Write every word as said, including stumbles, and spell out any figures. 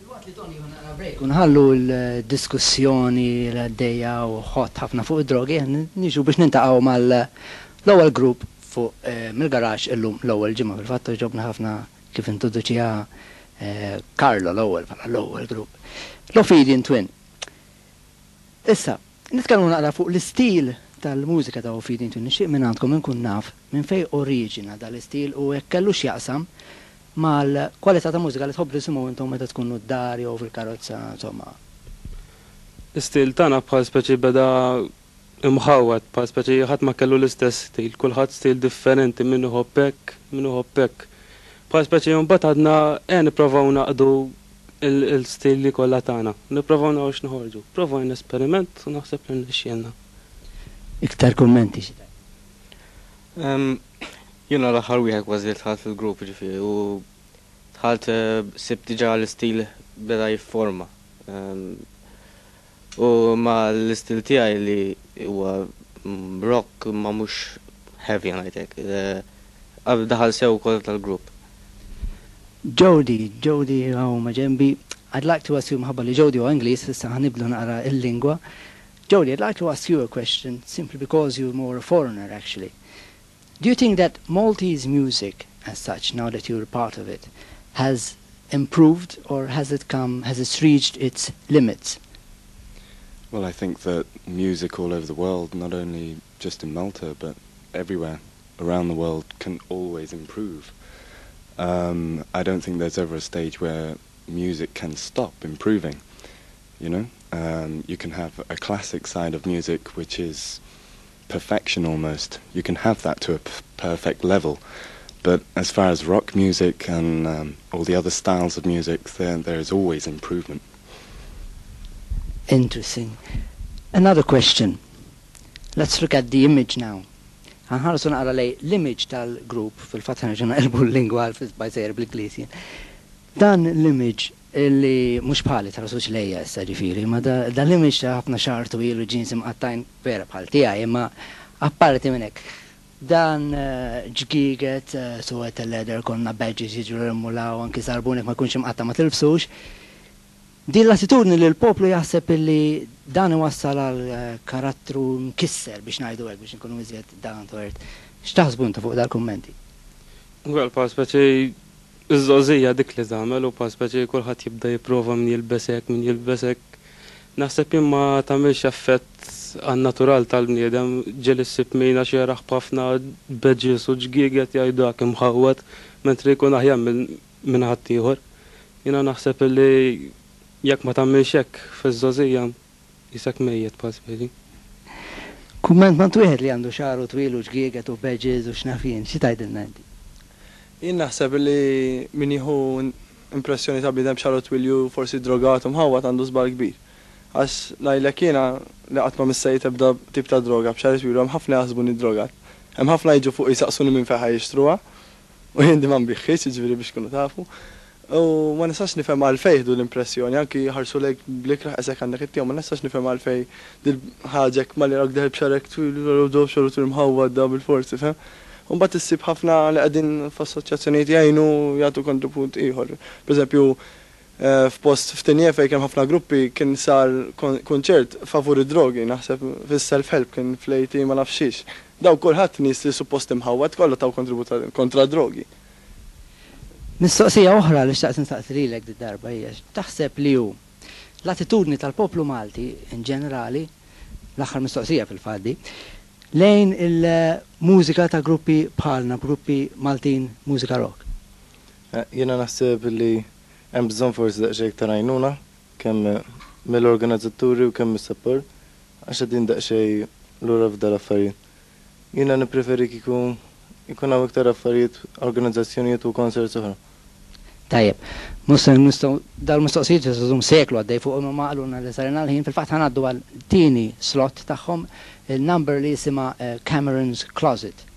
Unħallu l-diskussjoni l-għaddejja u ħot ħafna fuq id-drogi, niġu biex nintaqgħu mal-ewwel grupp fuq Mill-Garaxx illum l-ewwel ġimgħa fil-fatt ġobna ħafna kif introduċiha Carlo l-ewwel bħala l-ewwel grupp. L-Ophidian Twin. Issa, nitkellmu naqra fuq l-istil tal-mużika ta' Ophidian Twin, nixtieq minn għandkom inkun naf minn fejn oriġina dal-istil u hekk kellu x'jaqsam mal-kwalità ta' mużika li tħobb tisimgħu intom meta tkunu d-dar jew fil-karozza, insomma. L-istil tagħna bħal speċi beda imħawwad, bħal speċi ħadd ma kellu l-istess stil, kulħadd stil differenti minnu ħobbek, minnu ħobbek. Bħal speċi mbagħad għadna eh nippruvaw naqdu il-stil li kollha tagħna, nippruvaw nagħux noħorġu, provajna n-esperiment u naħseb li nixxielna. Iktar kummenti xi Jiena l-aħħar wieħed kważi tħalt fil-grupp ġifieri u tħalt sibt diġà l-istil beda jifforma. U ma l-istil tiegħi li huwa rock ma mhux heavy ngħidlek. Daħal sew ukoll tal-grupp. Jody, Jody hawn ma' ġenbi. I'd like to ask you mħabba li Jody huwa Ingliż, issa ħanibdu naqra il-lingwa. Jody, I'd like to ask you a question simply because you're more a foreigner actually. Do you think that Maltese music as such, now that you're a part of it, has improved or has it come, has it reached its limits? Well, I think that music all over the world, not only just in Malta, but everywhere around the world can always improve. Um, I don't think there's ever a stage where music can stop improving, you know? Um, you can have a classic side of music which is perfection almost. You can have that to a p perfect level. But as far as rock music and um, all the other styles of music, there, there is always improvement. Interesting. Another question. Let's look at the image now. Għanħarsu naqra lej l-image tal-grupp, fil-fatt ħana elbu l-lingwa għal-bajsejr bil-Glisi. Dan l-image illi mux bħali tarasuċ lejja issa ġifiri, ma dan l-image ta' ħafna xartu ilu ġins imqattajn vera bħal tiegħi, imma apparti minn hekk. Dan ġgiget suwet il-leder konna badges jiġu rimmulaw anki sarbunek ma jkunx imqatta ma tilfsux. Din l-attitudni li l-poplu jaħseb illi dan iwassal għal karattru mkisser biex ngħidu hekk biex nkunu iżjed down to earth. X'taħsbu inta fuq dal-kummenti? Well, pa speċi iż-żożija dik li tagħmel u pa speċi kulħadd jibda jipprova min jilbesek, min jilbesek. Naħseb imma tagħmilx effett għan-natural tal-bniedem ġieli ssib mina xi jaraħ b'ħafna badges u ġgieget jgħidu hekk imħawwad mentri jkun aħjar minn ħadd ieħor. Jiena naħseb li jekk ma tagħmilx hekk fiż-żożija jisek mejjed pa speċi. Kumment ma twieħed li għandu xaru twil u ġgieget u badges u x'nafien, xi tgħidilna inti? Jien naħseb li min jieħu impressjoni ta' bidem xaru twil ju forsi drogat u mħawwad għandu żball kbir. Għax ngħidlek jiena li qatt ma missejt tibda tip ta' droga b'xar twil hemm ħafna jaħsbuni drogat. Hemm ħafna jiġu fuq jisaqsuni minn fejn ħajjixtruha u jien ma nbiħħitx jiġifieri biex kunu tafu. U ma nistax nifhem għalfejn du l-impressjoni, anki ħarsu lejk bl-ikraħ eżek għandek it-tiegħu, ma nistax nifhem għalfejn dil ħaġek ma li rak deħel b'xarek twil u dob xaru twil mħawwad da bil-forsi, fhem? U mbagħad issib ħafna li qegħdin f'assoċjazzjonijiet jgħinu jagħtu kontribut ieħor. Pereżempju f'post Fiteni fejn kemm ħafna gruppi kien sar kunċert favur id-drogi, naħseb fis-self-help kien flejti ma nafx xiex. Daw kulħadd nies li suppost imħawwad kollha taw kontribut kontra drogi. Mistoqsija oħra li xtaqt nistaqsi lilek di darba hija taħseb li hu l-attitudni tal-poplu Malti in ġenerali, l-aħħar mistoqsija fil-faddi, lejn il-mużika ta' gruppi bħalna, gruppi Maltin mużika rock. Jiena naħseb li hemm bżonn forsi daqsxejn iktar għajnuna kemm mill-organizzaturi u kemm mis-support għax qegħdin daqsxejn lura f'dal affarijiet. Jiena nippreferi kieku jkun hawn iktar affarijiet, organizzazzjonijiet u konserts oħra. Tajjeb, musa nistgħu dal-mistoqsijiet jistgħu seklu għaddej fuq ma maqluna li sarina l-ħin fil-fatt ħanaddu għal tieni slot tagħhom il-number li jisimha Cameron's Closet.